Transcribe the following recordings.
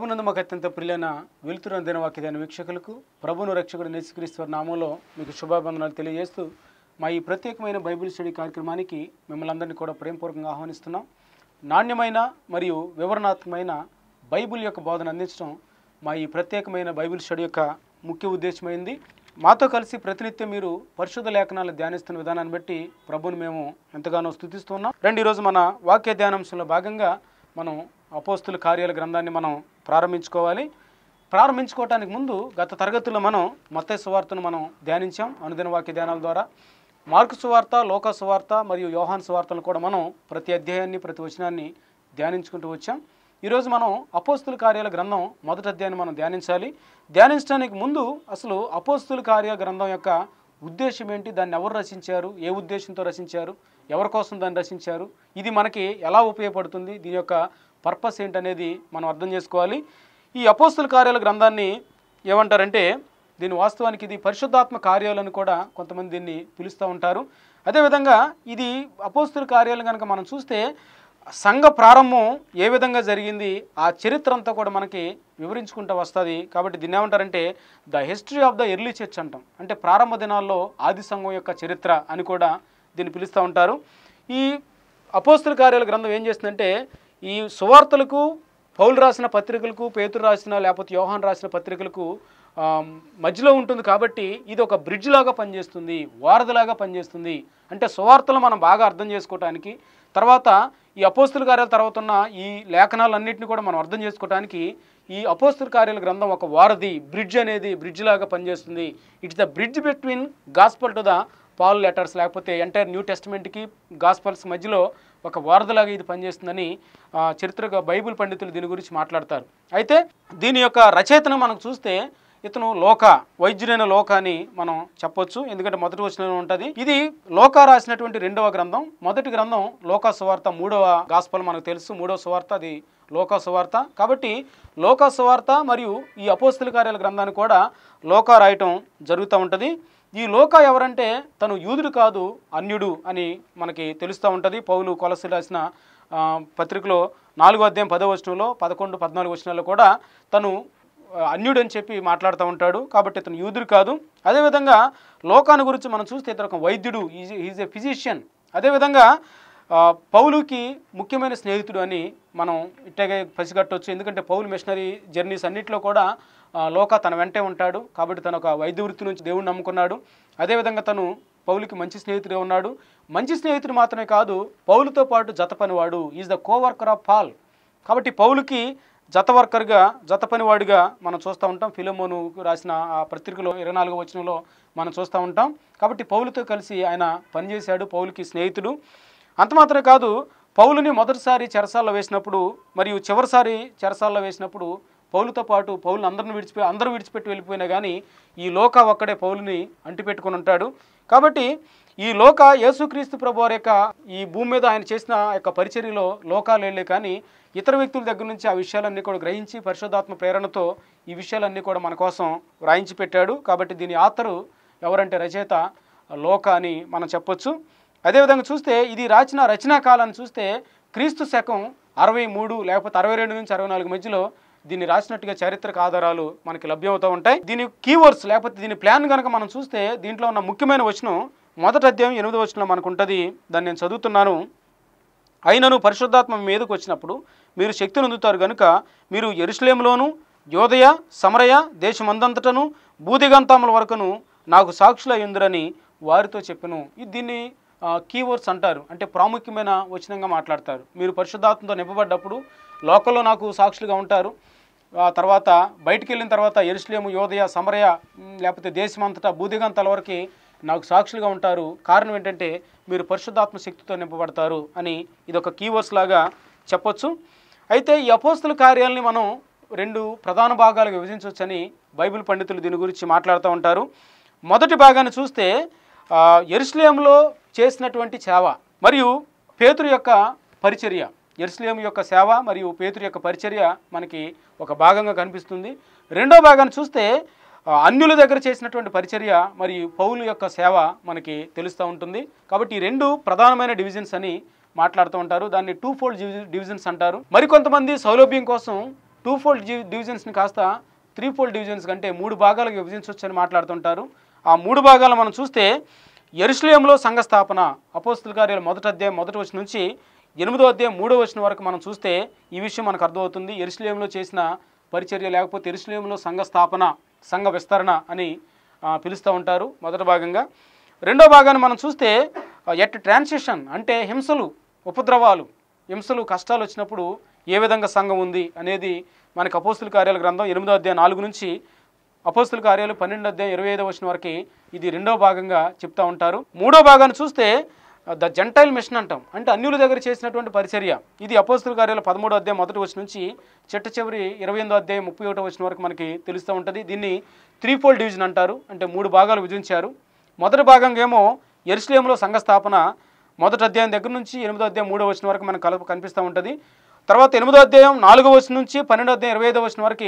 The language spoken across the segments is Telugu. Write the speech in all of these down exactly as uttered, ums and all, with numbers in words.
ప్రభునందు మాకు అత్యంత ప్రియులైన వెలుతురు దినవాక్యమైన వీక్షకులకు ప్రభును రక్షకుడు యేసుక్రీస్తు నామములో మీకు శుభాభివందనాలు తెలియజేస్తూ మా ఈ ప్రత్యేకమైన బైబిల్ స్టడీ కార్యక్రమానికి మిమ్మల్ని అందరినీ కూడా ప్రేమపూర్వకంగా ఆహ్వానిస్తున్నాం. నాణ్యమైన మరియు వివరణాత్మకమైన బైబిల్ యొక్క బోధన అందించడం మా ఈ ప్రత్యేకమైన బైబిల్ స్టడీ యొక్క ముఖ్య ఉద్దేశమైంది. మాతో కలిసి ప్రతినిత్యం మీరు పరిశుద్ధ లేఖనాలు ధ్యానిస్తున్న విధానాన్ని బట్టి ప్రభుని మేము ఎంతగానో స్తుతిస్తున్నాం. రండి, ఈరోజు మన వాక్య ధ్యానాంశంలో భాగంగా మనం అపోస్తుల కార్యాల గ్రంథాన్ని మనం ప్రారంభించుకోవాలి. ప్రారంభించుకోవటానికి ముందు గత తరగతుల్లో మనం మత్తయి సువార్తను మనం ధ్యానించాం అనుదిన వాక్య ధ్యానాల ద్వారా. మార్కు సువార్త, లోకా సువార్త మరియు యోహాను సువార్తలను కూడా మనం ప్రతి అధ్యాయాన్ని ప్రతి వచనాన్ని ధ్యానించుకుంటూ వచ్చాం. ఈరోజు మనం అపోస్తుల కార్యాల గ్రంథం మొదటి అధ్యాయాన్ని మనం ధ్యానించాలి. ధ్యానించడానికి ముందు అసలు అపోస్తుల కార్యాల గ్రంథం యొక్క ఉద్దేశం ఏంటి, దాన్ని ఎవరు రచించారు, ఏ ఉద్దేశంతో రచించారు, ఎవరి కోసం దాన్ని రచించారు, ఇది మనకి ఎలా ఉపయోగపడుతుంది, దీని యొక్క పర్పస్ ఏంటనేది మనం అర్థం చేసుకోవాలి. ఈ అపోస్తుల కార్యాల గ్రంథాన్ని ఏమంటారంటే, దీని వాస్తవానికి ఇది పరిశుద్ధాత్మ కార్యాలను కూడా కొంతమంది దీన్ని పిలుస్తూ ఉంటారు. అదేవిధంగా ఇది అపోస్తుల కార్యాలు కనుక మనం చూస్తే సంఘ ప్రారంభం ఏ విధంగా జరిగింది ఆ చరిత్ర అంతా కూడా మనకి వివరించుకుంటూ వస్తుంది. కాబట్టి దీన్ని ఏమంటారంటే the history of the early church అంటాం. అంటే ప్రారంభ దినాల్లో ఆది సంఘం యొక్క చరిత్ర అని కూడా దీన్ని పిలుస్తూ ఉంటారు. ఈ అపోస్తుల కార్యాల గ్రంథం ఏం చేస్తుందంటే ఈ సువార్తలకు, పౌలు రాసిన పత్రికలకు, పేతురు రాసిన లేకపోతే యోహాను రాసిన పత్రికలకు మధ్యలో ఉంటుంది. కాబట్టి ఇది ఒక బ్రిడ్జ్ లాగా పనిచేస్తుంది, వారధిలాగా పనిచేస్తుంది. అంటే సువార్తలు మనం బాగా అర్థం చేసుకోవటానికి, తర్వాత ఈ అపోస్తుల కార్యాల తర్వాత ఉన్న ఈ లేఖనాలన్నింటినీ కూడా మనం అర్థం చేసుకోవడానికి ఈ అపోస్తుల కార్యాల గ్రంథం ఒక వారధి, బ్రిడ్జ్ అనేది బ్రిడ్జ్ లాగా పనిచేస్తుంది. It's the bridge between gospel to the Paul letters, లేకపోతే ఎంటైర్ న్యూ టెస్టిమెంట్కి గాస్పల్స్ మధ్యలో ఒక వారధిలాగా ఇది పనిచేస్తుందని చరిత్రగా బైబిల్ పండితులు దీని గురించి మాట్లాడతారు. అయితే దీని యొక్క రచయితను మనం చూస్తే ఇతను లోక వైద్యుడైన లోక అని మనం చెప్పొచ్చు. ఎందుకంటే మొదటి వచనంలో ఉంటుంది. ఇది లోక రాసినటువంటి రెండవ గ్రంథం. మొదటి గ్రంథం లోకా సువార్త, మూడవ గాస్పల్ మనకు తెలుసు. మూడవ సువార్త అది లోకా సువార్త. కాబట్టి లోకా సువార్త మరియు ఈ అపోస్తుల కార్యాల గ్రంథాన్ని కూడా లోకా రాయటం జరుగుతూ ఉంటుంది. ఈ లోక ఎవరంటే తను యూదుడు కాదు, అన్యుడు అని మనకి తెలుస్తూ ఉంటుంది. పౌలు కొలస్సీ రాసిన పత్రికలో నాలుగో అధ్యాయం పదో వచనంలో, పదకొండు పద్నాలుగు వచనాల్లో కూడా తను అన్యుడు అని చెప్పి మాట్లాడుతూ ఉంటాడు. కాబట్టి ఇతను యూదుడు కాదు. అదేవిధంగా లోకాన్ని గురించి మనం చూస్తే ఇతను ఒక వైద్యుడు, ఈజ్ ఈజ్ ఏ ఫిజిషియన్. అదేవిధంగా పౌలుకి ముఖ్యమైన స్నేహితుడు అని మనం ఇట్టాగే పసిగట్టవచ్చు. ఎందుకంటే పౌలు మిషనరీ జర్నీస్ అన్నింటిలో కూడా లోక తన వెంటే ఉంటాడు. కాబట్టి తను ఒక వైద్య వృత్తి నుంచి దేవుడిని నమ్ముకున్నాడు. అదేవిధంగా తను పౌలుకి మంచి స్నేహితుడే ఉన్నాడు. మంచి స్నేహితుడు మాత్రమే కాదు, పౌలుతో పాటు జత పనివాడు, is the coworker of Paul. కాబట్టి పౌలుకి జత వర్కర్గా, జత పనివాడిగా మనం చూస్తూ ఉంటాం. ఫిలమోను రాసిన ఆ పత్రికలో ఇరవై నాలుగో వచనంలో మనం చూస్తూ ఉంటాం. కాబట్టి పౌలుతో కలిసి ఆయన పనిచేశాడు, పౌలుకి స్నేహితుడు. అంత మాత్రమే కాదు, పౌలుని మొదటిసారి చెరసాల్లో వేసినప్పుడు మరియు చివరిసారి చెరసాల్లో వేసినప్పుడు పౌలుతో పాటు పౌలుని అందరిని విడిచిపోయి అందరూ విడిచిపెట్టి వెళ్ళిపోయినా కానీ ఈ లోక ఒక్కడే పౌలుని అంటిపెట్టుకుని ఉంటాడు. కాబట్టి ఈ లోక యేసుక్రీస్తు ప్రభువారి యొక్క ఈ భూమి మీద ఆయన చేసిన యొక్క పరిచర్యలో లోకాలు వెళ్ళే, కానీ ఇతర వ్యక్తుల దగ్గర నుంచి ఆ విషయాలన్నీ కూడా గ్రహించి పరిశుద్ధాత్మ ప్రేరణతో ఈ విషయాలన్నీ కూడా మన కోసం వ్రాయించి పెట్టాడు. కాబట్టి దీని ఆతరు ఎవరంటే రచయిత లోక అని మనం చెప్పొచ్చు. అదేవిధంగా చూస్తే ఇది రాసిన రచనా కాలాన్ని చూస్తే క్రీస్తు శకం అరవై మూడు లేకపోతే అరవై రెండు నుంచి అరవై నాలుగు మధ్యలో దీన్ని రాసినట్టుగా చారిత్రక ఆధారాలు మనకి లభ్యమవుతూ ఉంటాయి. దీని కీవర్డ్స్ లేకపోతే దీని ప్లాన్ కనుక మనం చూస్తే దీంట్లో ఉన్న ముఖ్యమైన వచనం మొదటి అధ్యాయం ఎనిమిదో వచనం మనకు ఉంటుంది. దాన్ని నేను చదువుతున్నాను. అయినను పరిశుద్ధాత్మ మీదకు వచ్చినప్పుడు మీరు శక్తిని అందుతారు కనుక మీరు యెరూషలేములోను, యోదయ, సమరయ దేశమందంతటను భూదిగంతముల వరకును నాకు సాక్షులై ఉందిరని వారితో చెప్పెను. ఇది దీన్ని కీవర్డ్స్ అంటారు. అంటే ప్రాముఖ్యమైన వచనంగా మాట్లాడతారు. మీరు పరిశుద్ధాత్మతో నింపబడ్డప్పుడు లోకల్లో నాకు సాక్షులుగా ఉంటారు. తర్వాత బయటికి వెళ్ళిన తర్వాత యెరూషలేము, యోదయ, సమరయ లేకపోతే దేశమంతటా భూదిగంతాల వరకు నాకు సాక్షులుగా ఉంటారు. కారణం ఏంటంటే మీరు పరిశుద్ధాత్మ శక్తితో నింపబడతారు అని ఇది ఒక కీవర్డ్స్ లాగా చెప్పొచ్చు. అయితే ఈ అపోస్తుల కార్యాలని మనం రెండు ప్రధాన భాగాలుగా విభజించవచ్చని బైబిల్ పండితులు దీని గురించి మాట్లాడుతూ ఉంటారు. మొదటి భాగాన్ని చూస్తే యెరూషలేములో చేసినటువంటి సేవ మరియు పేతురు యొక్క పరిచర్య, యెరూషలేము యొక్క సేవ మరియు పేతురు యొక్క పరిచర్య మనకి ఒక భాగంగా కనిపిస్తుంది. రెండో భాగాన్ని చూస్తే అన్యుల దగ్గర చేసినటువంటి పరిచర్య మరియు పౌలు యొక్క సేవ మనకి తెలుస్తూ ఉంటుంది. కాబట్టి ఈ రెండు ప్రధానమైన డివిజన్స్ అని మాట్లాడుతూ ఉంటారు. దాన్ని టూ ఫోల్డ్ డివిజన్స్ అంటారు. మరికొంతమంది సౌలభ్యం కోసం టూ ఫోల్డ్ డివిజన్స్ని కాస్త త్రీ ఫోల్డ్ డివిజన్స్ కంటే మూడు భాగాలకు విభజించవచ్చు అని మాట్లాడుతుంటారు. ఆ మూడు భాగాలు మనం చూస్తే యెరూషలేములో సంఘ స్థాపన, అపోస్తలుల కార్యాలు మొదటి అధ్యాయం మొదటి వచనం నుంచి ఎనిమిదో అధ్యాయం మూడో వచనం వరకు మనం చూస్తే ఈ విషయం మనకు అర్థమవుతుంది. యెరూషలేములో చేసిన పరిచర్య లేకపోతే యెరూషలేములో సంఘ స్థాపన, సంఘ విస్తరణ అని పిలుస్తూ ఉంటారు మొదటి భాగంగా. రెండో భాగాన్ని మనం చూస్తే ఎట్ ట్రాన్సిషన్ అంటే హింసలు, ఉపద్రవాలు, హింసలు, కష్టాలు వచ్చినప్పుడు ఏ విధంగా సంఘం ఉంది అనేది మనకి అపోస్తలుల కార్యాల గ్రంథం ఎనిమిదో అధ్యాయం నాలుగు నుంచి అపోస్తలుల కార్యాలు పన్నెండు అధ్యాయం ఇరవై ఐదో వచ్చిన వరకు ఇది రెండో భాగంగా చెప్తూ ఉంటారు. మూడో భాగాన్ని చూస్తే ద జెంటైల్ మిషన్ అంటాం, అంటే అన్యుల దగ్గర చేసినటువంటి పరిచర్య. ఇది అపోస్తలుల కార్యాలు పదమూడో అధ్యాయం మొదటి వచ్చిన నుంచి చిట్ట చివరి ఇరవై ఎనిమిదో అధ్యాయం ముప్పై ఒకటో వచ్చిన వరకు మనకి తెలుస్తూ ఉంటుంది. దీన్ని త్రీ ఫోల్డ్ డివిజన్ అంటారు, అంటే మూడు భాగాలు విభజించారు. మొదటి భాగంగా ఏమో యెరూషలేములో సంఘ స్థాపన, మొదటి అధ్యాయం దగ్గర నుంచి ఎనిమిదో అధ్యాయం మూడో వచ్చిన వరకు మనకు కలుపు కనిపిస్తూ ఉంటుంది. తర్వాత ఎనిమిదో అధ్యాయం నాలుగో వచ్చిన నుంచి పన్నెండో అధ్యాయం ఇరవై ఐదో వచ్చిన వరకు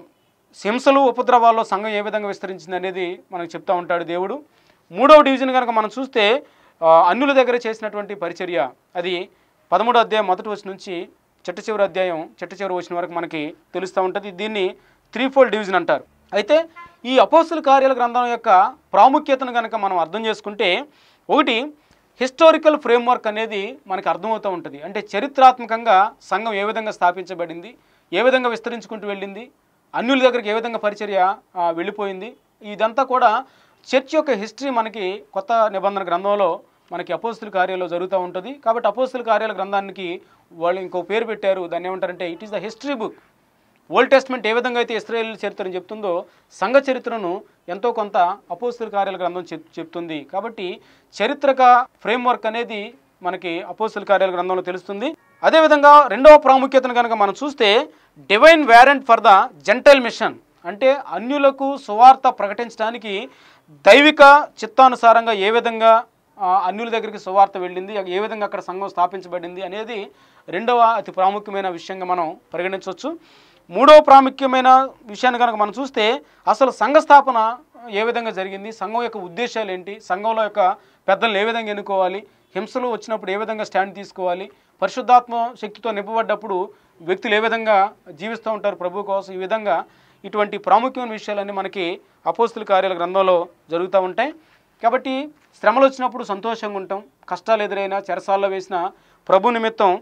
హింసలు, ఉపద్రవాల్లో సంఘం ఏ విధంగా విస్తరించింది అనేది మనకు చెప్తూ ఉంటాడు దేవుడు. మూడవ డివిజన్ కనుక మనం చూస్తే అన్యుల దగ్గర చేసినటువంటి పరిచర్య, అది పదమూడో అధ్యాయం మొదటి వచ్చిన నుంచి చిట్ట చివరి అధ్యాయం చిట్ట చివరి వచ్చిన వరకు మనకి తెలుస్తూ ఉంటుంది. దీన్ని త్రీ ఫోల్డ్ డివిజన్ అంటారు. అయితే ఈ అపోస్తలుల కార్యాల గ్రంథం యొక్క ప్రాముఖ్యతను కనుక మనం అర్థం చేసుకుంటే, ఒకటి హిస్టారికల్ ఫ్రేమ్వర్క్ అనేది మనకు అర్థమవుతూ ఉంటుంది. అంటే చరిత్రాత్మకంగా సంఘం ఏ విధంగా స్థాపించబడింది, ఏ విధంగా విస్తరించుకుంటూ వెళ్ళింది, అన్యుల దగ్గరికి ఏ విధంగా పరిచర్య వెళ్ళిపోయింది, ఇదంతా కూడా చర్చ్ యొక్క హిస్టరీ మనకి కొత్త నిబంధన గ్రంథంలో మనకి అపోస్తలుల కార్యాల్లో జరుగుతూ ఉంటుంది. కాబట్టి అపోస్తలుల కార్యాల గ్రంథానికి వాళ్ళు ఇంకో పేరు పెట్టారు, దాన్ని ఏమంటారంటే it is the history book. Old testament ఏ విధంగా అయితే ఇశ్రాయేలు చరిత్రను చెప్తుందో, సంఘ చరిత్రను ఎంతో కొంత అపోస్తలుల కార్యాల గ్రంథం చెప్తుంది. కాబట్టి చరిత్రక ఫ్రేమ్వర్క్ అనేది మనకి అపోస్తలుల కార్యాల గ్రంథంలో తెలుస్తుంది. అదేవిధంగా రెండవ ప్రాముఖ్యతను కనుక మనం చూస్తే divine warrant for the gentile mission, అంటే అన్యులకు సువార్త ప్రకటించడానికి దైవిక చిత్తానుసారంగా ఏ విధంగా అన్యుల దగ్గరికి సువార్త వెళ్ళింది, ఏ విధంగా అక్కడ సంఘం స్థాపించబడింది అనేది రెండవ అతి ప్రాముఖ్యమైన విషయంగా మనం పరిగణించవచ్చు. మూడవ ప్రాముఖ్యమైన విషయాన్ని కనుక మనం చూస్తే అసలు సంఘ స్థాపన ఏ విధంగా జరిగింది, సంఘం యొక్క ఉద్దేశాలు ఏంటి, సంఘంలో యొక్క పెద్దలను ఏ విధంగా ఎన్నుకోవాలి, హింసలు వచ్చినప్పుడు ఏ విధంగా స్టాండ్ తీసుకోవాలి, పరిశుద్ధాత్మ శక్తితో నింపబడ్డప్పుడు వ్యక్తులు ఏ విధంగా జీవిస్తూ ఉంటారు ప్రభు కోసం, ఈ విధంగా ఇటువంటి ప్రాముఖ్యమైన విషయాలన్నీ మనకి అపోస్తలుల కార్యాల గ్రంథంలో జరుగుతూ ఉంటాయి. కాబట్టి శ్రమలు వచ్చినప్పుడు సంతోషంగా ఉంటాం, కష్టాలు ఎదురైనా చెరసాల్లో వేసిన ప్రభు నిమిత్తం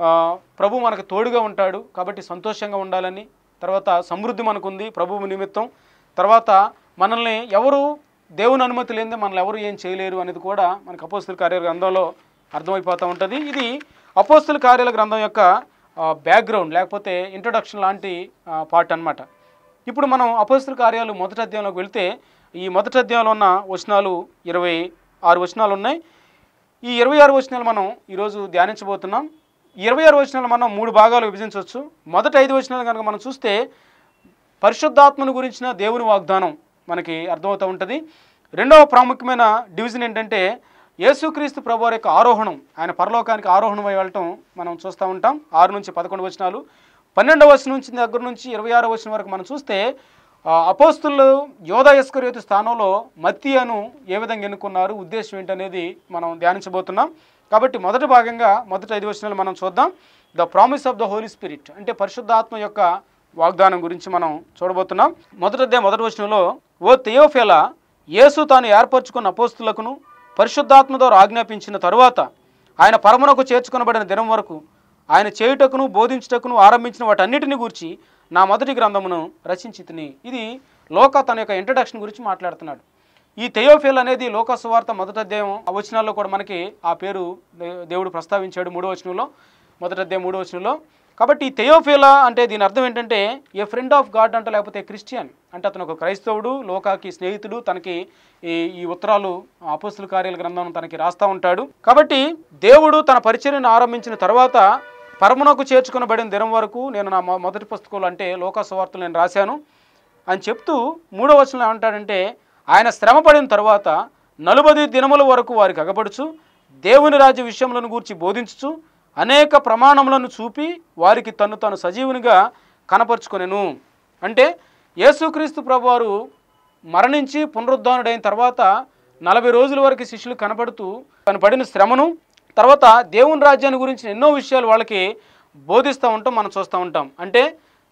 ప్రభు మనకు తోడుగా ఉంటాడు కాబట్టి సంతోషంగా ఉండాలని, తర్వాత సమృద్ధి మనకుంది ప్రభువు నిమిత్తం, తర్వాత మనల్ని ఎవరు దేవుని అనుమతి లేనిదే మనల్ని ఎవరు ఏం చేయలేరు అనేది కూడా మనకు అపోస్తలుల కార్యాల గ్రంథంలో అర్థమైపోతూ ఉంటుంది. ఇది అపోస్తలుల కార్యాల గ్రంథం యొక్క బ్యాక్గ్రౌండ్ లేకపోతే ఇంట్రొడక్షన్ లాంటి పార్ట్ అన్నమాట. ఇప్పుడు మనం అపోస్తలుల కార్యాలు మొదటి అధ్యాయంలోకి వెళ్తే ఈ మొదటి అధ్యాయంలో ఉన్న వచనాలు ఇరవై ఆరు వచనాలు ఉన్నాయి. ఈ ఇరవై ఆరు వచనాలు మనం ఈరోజు ధ్యానించబోతున్నాం. ఇరవై ఆరు వచనాలు మనం మూడు భాగాలు విభజించవచ్చు. మొదటి ఐదు వచనాలు కనుక మనం చూస్తే పరిశుద్ధాత్మను గురించిన దేవుని వాగ్దానం మనకి అర్థమవుతూ ఉంటుంది. రెండవ ప్రాముఖ్యమైన డివిజన్ ఏంటంటే యేసుక్రీస్తు ప్రభువారి యొక్క ఆరోహణం, ఆయన పరలోకానికి ఆరోహణమై వెళ్ళటం మనం చూస్తూ ఉంటాం. ఆరు నుంచి పదకొండు వచనాలు, పన్నెండవ వచనం నుంచి దగ్గర నుంచి ఇరవై ఆరో వచనం వరకు మనం చూస్తే అపోస్తులు యోధా ఇస్కరియోతు స్థానంలో మత్తీయను ఏ విధంగా ఎన్నుకున్నారు, ఉద్దేశం ఏంటనేది మనం ధ్యానించబోతున్నాం. కాబట్టి మొదటి భాగంగా మొదటి ఐదు వచనాలు మనం చూద్దాం. The promise of the Holy Spirit అంటే పరిశుద్ధాత్మ యొక్క వాగ్దానం గురించి మనం చూడబోతున్నాం. మొదటి మొదటి వచనంలో, ఓ థెయోఫిలా, యేసు తాను ఏర్పరచుకున్న అపోస్తులకును పరిశుద్ధాత్మ ద్వారా ఆజ్ఞాపించిన తరువాత ఆయన పరమునకు చేర్చుకొనబడిన దినం వరకు ఆయన చేయుటకును బోధించుటకును ఆరంభించిన వాటన్నిటిని గురించి నా మొదటి గ్రంథమును రచించి తిని. ఇది లోక తన యొక్క ఇంట్రడక్షన్ గురించి మాట్లాడుతున్నాడు. ఈ థెయోఫిల్ అనేది లోక సువార్త మొదటి అధ్యాయం ఆ వచనాల్లో కూడా మనకి ఆ పేరు దేవుడు ప్రస్తావించాడు మూడో వచనంలో, మొదటి అధ్యాయం మూడో వచనంలో. కాబట్టి ఈ థెయోఫిలా అంటే దీని అర్థం ఏంటంటే ఏ ఫ్రెండ్ ఆఫ్ గాడ్ అంటే, లేకపోతే క్రిస్టియన్ అంటే అతను ఒక క్రైస్తవుడు, లోకాకి స్నేహితుడు, తనకి ఈ ఈ ఉత్తరాలు అపోస్తలుల కార్యాల గ్రంథం తనకి రాస్తూ ఉంటాడు. కాబట్టి దేవుడు తన పరిచర్యను ఆరంభించిన తర్వాత పరమునకు చేర్చుకునబడిన దినం వరకు నేను నా మొదటి పుస్తకంలో అంటే లోక సువార్తలు నేను రాశాను అని చెప్తూ మూడో వచనంలో ఏమంటాడంటే, ఆయన శ్రమ పడిన తర్వాత నలుబది దినముల వరకు వారికి అగపడుచు దేవుని రాజ్య విషయములను గూర్చి బోధించుచు అనేక ప్రమాణములను చూపి వారికి తను తాను సజీవునిగా కనపరుచుకొనెను. అంటే యేసుక్రీస్తు ప్రభువారు మరణించి పునరుద్ధానుడైన తర్వాత నలభై రోజుల వరకు శిష్యులు కనపడుతూ తను పడిన శ్రమను, తర్వాత దేవుని రాజ్యాన్ని గురించి ఎన్నో విషయాలు వాళ్ళకి బోధిస్తూ ఉంటాం, మనం చూస్తూ ఉంటాం. అంటే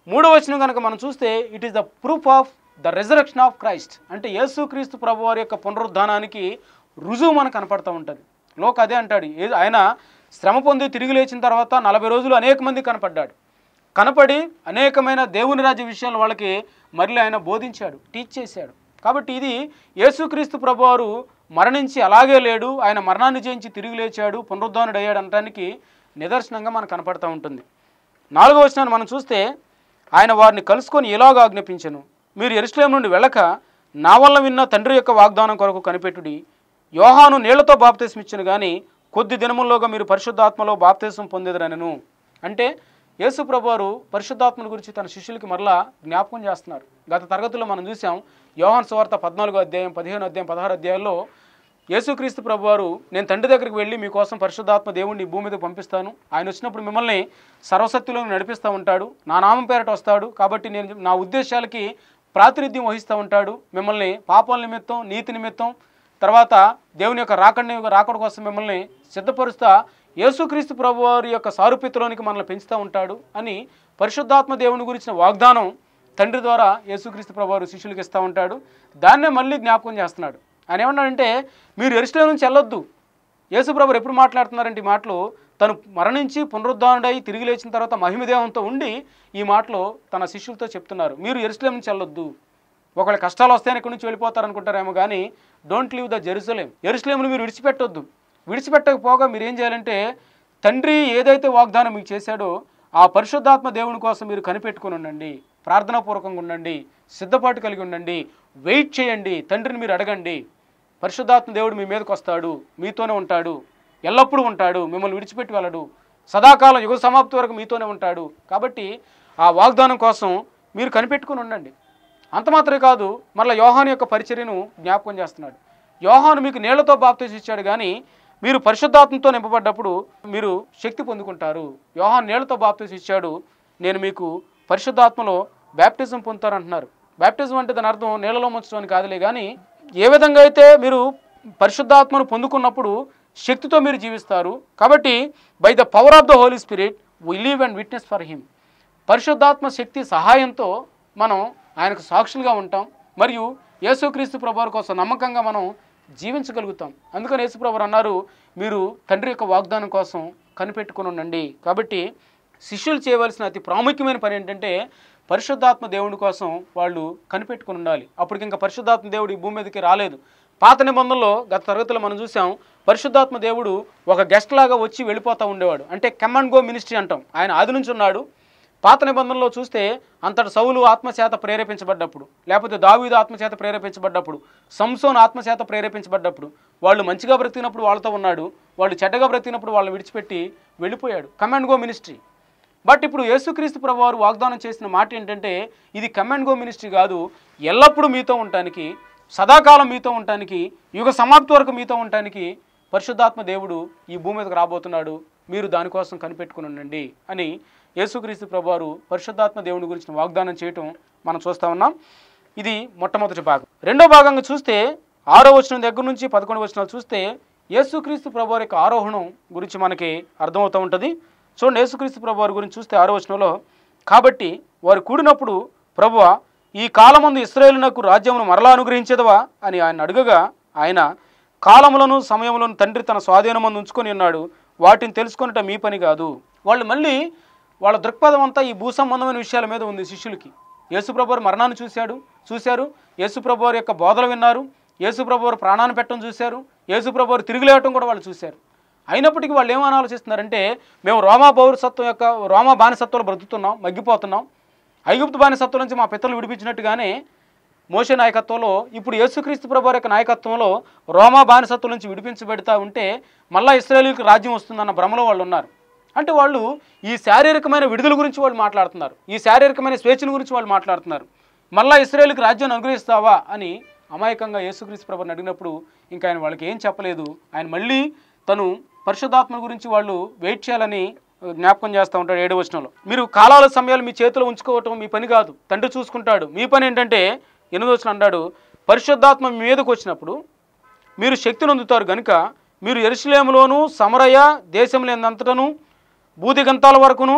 మూడవ వచనం కనుక మనం చూస్తే it is the proof of the resurrection of Christ. అంటే యేసుక్రీస్తు ప్రభు వారి యొక్క పునరుద్ధానానికి రుజువు మనకు కనపడుతూ ఉంటుంది. లోక అదే అంటాడు, ఆయన శ్రమ పొంది తిరిగి లేచిన తర్వాత నలభై రోజులు అనేక మంది కనపడ్డాడు. కనపడి అనేకమైన దేవుని రాజ్య విషయాలు వాళ్ళకి మరలి ఆయన బోధించాడు, టీచ్ చేశాడు. కాబట్టి ఇది యేసుక్రీస్తు ప్రభువారు మరణించి అలాగే లేడు, ఆయన మరణాన్ని జయించి తిరిగి లేచాడు, పునరుద్ధానుడు అయ్యాడు అనడానికి నిదర్శనంగా మనకు కనపడుతూ ఉంటుంది. నాలుగవ వచనాన్ని మనం చూస్తే ఆయన వారిని కలుసుకొని ఇలాగా ఆజ్ఞాపించెను, మీరు యెరూషలేము నుండి వెళ్ళక నా వల్ల విన్న తండ్రి యొక్క వాగ్దానం కొరకు కనిపెట్టుడి. యోహాను నీళ్లతో బాప్తిసం ఇచ్చెను కానీ కొద్ది దినముల్లోగా మీరు పరిశుద్ధాత్మలో బాప్తిసం పొందేదరనెను. అంటే యేసు ప్రభువారు పరిశుద్ధాత్మల గురించి తన శిష్యులకి మరలా జ్ఞాపకం చేస్తున్నారు. గత తరగతిలో మనం చూసాం, యోహాను సువార్త పద్నాలుగో అధ్యాయం, పదిహేను అధ్యాయం, పదహారు అధ్యాయాల్లో యేసుక్రీస్తు ప్రభువారు నేను తండ్రి దగ్గరికి వెళ్ళి మీకోసం పరిశుద్ధాత్మ దేవుడిని భూమి మీద పంపిస్తాను, ఆయన వచ్చినప్పుడు మిమ్మల్ని సర్వశక్తిలో నడిపిస్తూ ఉంటాడు, నా నామం పేరట వస్తాడు, కాబట్టి నేను నా ఉద్దేశాలకి ప్రాతినిధ్యం వహిస్తూ ఉంటాడు, మిమ్మల్ని పాపాల నిమిత్తం, నీతి నిమిత్తం, తర్వాత దేవుని యొక్క రాకడ రాకడ కోసం మిమ్మల్ని సిద్ధపరుస్తా యేసుక్రీస్తు ప్రభువారి యొక్క సారూప్యతలోనికి మనల్ని పెంచుతూ ఉంటాడు అని పరిశుద్ధాత్మ దేవుని గురించిన వాగ్దానం తండ్రి ద్వారా యేసుక్రీస్తు ప్రభువారు శిష్యులకు ఇస్తూ ఉంటాడు. దాన్నే మళ్ళీ జ్ఞాపకం చేస్తున్నాడు. ఆయన ఏమన్నాడంటే మీరు యెరూషలేము నుంచి వెళ్ళొద్దు. యేసు ప్రభువారు ఎప్పుడు మాట్లాడుతున్నారంటే ఈ మాటలు తను మరణించి పునరుద్ధానుడై తిరిగి లేచిన తర్వాత మహిమదేవంతో ఉండి ఈ మాటలు తన శిష్యులతో చెప్తున్నారు. మీరు యెరూషలేము నుంచి వెళ్ళొద్దు. ఒకవేళ కష్టాలు వస్తాయని ఇక్కడి నుంచి వెళ్ళిపోతారనుకుంటారేమో కానీ డోంట్ లీవ్ ద జెరూసలేం. యెరూషలేమును మీరు విడిచిపెట్టొద్దు. విడిచిపెట్టకపోగా మీరు ఏం చేయాలంటే తండ్రి ఏదైతే వాగ్దానం మీకు చేశాడో ఆ పరిశుద్ధాత్మ దేవుని కోసం మీరు కనిపెట్టుకుని ఉండండి, ప్రార్థనాపూర్వకంగా ఉండండి, సిద్ధపాటు కలిగి ఉండండి, వెయిట్ చేయండి, తండ్రిని మీరు అడగండి. పరిశుద్ధాత్మ దేవుడు మీ మీదకి వస్తాడు, మీతోనే ఉంటాడు, ఎల్లప్పుడూ ఉంటాడు, మిమ్మల్ని విడిచిపెట్టి వెళ్ళడు, సదాకాలం యుగ సమాప్తి వరకు మీతోనే ఉంటాడు. కాబట్టి ఆ వాగ్దానం కోసం మీరు కనిపెట్టుకుని ఉండండి. అంత మాత్రమే కాదు, మళ్ళీ యోహాను యొక్క పరిచర్యను జ్ఞాపకం చేస్తున్నాడు. యోహాను మీకు నీళ్లతో బాప్తిసం ఇచ్చాడు కానీ మీరు పరిశుద్ధాత్మతో నింపబడ్డప్పుడు మీరు శక్తి పొందుకుంటారు. యోహాను నీళ్లతో బాప్తిసం ఇచ్చాడు, నేను మీకు పరిశుద్ధాత్మలో బ్యాప్టిజం పొందుతారంటున్నారు. బ్యాప్టిజం అంటే దాని అర్థం నీళ్ళలో ముంచడం అని కాదులే, కానీ ఏ విధంగా అయితే మీరు పరిశుద్ధాత్మను పొందుకున్నప్పుడు శక్తితో మీరు జీవిస్తారు. కాబట్టి by the power of the Holy Spirit we live and witness for him. పరిశుద్ధాత్మ శక్తి సహాయంతో మనం ఆయనకు సాక్షులుగా ఉంటాం మరియు యేసుక్రీస్తు ప్రభువారి కోసం నమ్మకంగా మనం జీవించగలుగుతాం. అందుకని యేసు ప్రభువారు అన్నారు, మీరు తండ్రి యొక్క వాగ్దానం కోసం కనిపెట్టుకుని ఉండండి. కాబట్టి శిష్యులు చేయవలసిన అతి ప్రాముఖ్యమైన పని ఏంటంటే పరిశుద్ధాత్మ దేవుడి కోసం వాళ్ళు కనిపెట్టుకుని ఉండాలి. అప్పటికి ఇంకా పరిశుద్ధాత్మ దేవుడు ఈ భూమి మీదకి రాలేదు. పాత నిబంధనలో గత తరగతిలో మనం చూసాం, పరిశుద్ధాత్మ దేవుడు ఒక గెస్ట్ లాగా వచ్చి వెళ్ళిపోతూ ఉండేవాడు. అంటే కమ్ అండ్ గో మినిస్ట్రీ అంటాం. ఆయన ఆది నుంచి ఉన్నాడు. పాత నిబంధనలో చూస్తే అంతటి సౌలు ఆత్మచేత ప్రేరేపించబడ్డప్పుడు, లేకపోతే దావీదు ఆత్మచేత ప్రేరేపించబడ్డప్పుడు, సంసోను ఆత్మచేత ప్రేరేపించబడ్డప్పుడు వాళ్ళు మంచిగా బ్రతికినప్పుడు వాళ్ళతో ఉన్నాడు, వాళ్ళు చెడ్డగా బ్రతికినప్పుడు వాళ్ళని విడిచిపెట్టి వెళ్ళిపోయాడు. Come and go ministry. But ఇప్పుడు యేసుక్రీస్తు ప్రభువారు వాగ్దానం చేసిన మాట ఏంటంటే ఇది కమ్ అండ్ గో మినిస్ట్రీ కాదు, ఎల్లప్పుడూ మీతో ఉండటానికి, సదాకాలం మీతో ఉండటానికి, యుగ సమాప్తి వరకు మీతో ఉండటానికి పరిశుద్ధాత్మ దేవుడు ఈ భూమి మీదకి రాబోతున్నాడు, మీరు దానికోసం కనిపెట్టుకుని ఉండండి అని యేసుక్రీస్తు ప్రభువారు పరిశుద్ధాత్మ దేవుని గురించి వాగ్దానం చేయటం మనం చూస్తూ ఉన్నాం. ఇది మొట్టమొదటి భాగం. రెండో భాగంగా చూస్తే ఆరో వచనం దగ్గర నుంచి పదకొండు వచనాలు చూస్తే యేసుక్రీస్తు ప్రభువారి యొక్క ఆరోహణం గురించి మనకి అర్థమవుతూ ఉంటుంది. చూడండి, యేసుక్రీస్తు ప్రభువారి గురించి చూస్తే ఆరో వచనంలో, కాబట్టి వారు కూడినప్పుడు ప్రభువా ఈ కాలమందు ఇశ్రాయేలునకు రాజ్యమును మరలా అనుగ్రహించేదవా అని ఆయన అడగగా ఆయన కాలములను సమయములను తండ్రి తన స్వాధీనమందు ఉంచుకొని ఉన్నాడు, వాటిని తెలుసుకొనుట మీ పని కాదు. వాళ్ళు మళ్ళీ వాళ్ళ దృక్పథం అంతా ఈ భూ సంబంధమైన విషయాల మీద ఉంది. శిష్యులకి యేసుప్రభువారు మరణాన్ని చూశాడు చూశారు యేసుప్రభువారి యొక్క బోధలు విన్నారు, యేసుప్రభువారు ప్రాణాన్ని పెట్టడం చూశారు, యేసుప్రభువారు తిరిగి లేవటం కూడా వాళ్ళు చూశారు. అయినప్పటికీ వాళ్ళు ఏమని ఆలోచిస్తున్నారంటే మేము రోమా పౌరసత్వం యొక్క రోమా బానిసత్వంలో బ్రతుకుతున్నాం, మగ్గిపోతున్నాం. ఐగుప్తు బానిసత్వం నుంచి మా పితరులు విడిపించినట్టుగానే మోషే నాయకత్వంలో ఇప్పుడు యేసుక్రీస్తు ప్రభువారి యొక్క నాయకత్వంలో రోమా బానిసత్వం నుంచి విడిపించబెడతా ఉంటే మళ్ళా ఇశ్రాయేలుకి రాజ్యం వస్తుందన్న భ్రమలో వాళ్ళు ఉన్నారు. అంటే వాళ్ళు ఈ శారీరకమైన విడుదల గురించి వాళ్ళు మాట్లాడుతున్నారు, ఈ శారీరకమైన స్వేచ్ఛల గురించి వాళ్ళు మాట్లాడుతున్నారు. మళ్ళా ఇశ్రాయేలుకి రాజ్యాన్ని అనుగ్రహిస్తావా అని అమాయకంగా యేసుక్రీస్తు ప్రభువుని అడిగినప్పుడు ఇంకా ఆయన వాళ్ళకి ఏం చెప్పలేదు. ఆయన మళ్ళీ తను పరిశుద్ధాత్మ గురించి వాళ్ళు వెయిట్ చేయాలని జ్ఞాపకం చేస్తూ ఉంటాడు. ఏడవ వచనంలో, మీరు కాలాల సమయాలు మీ చేతిలో ఉంచుకోవటం మీ పని కాదు, తండ్రి చూసుకుంటాడు. మీ పని ఏంటంటే ఎనిమిది వచనం అన్నాడు, పరిశుద్ధాత్మ మీ మీదకు వచ్చినప్పుడు మీరు శక్తిని పొందుతారు కనుక మీరు యెరూషలేములోను సమరయ దేశంలో ఎంతంతటను భూదిగంతాల వరకును